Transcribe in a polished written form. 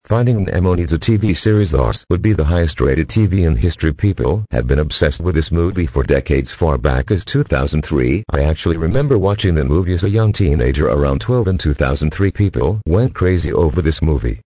Finding Nemo needs a TV series. This would be the highest rated TV in history. People have been obsessed with this movie for decades, far back as 2003. I actually remember watching the movie as a young teenager around 12 in 2003. People went crazy over this movie.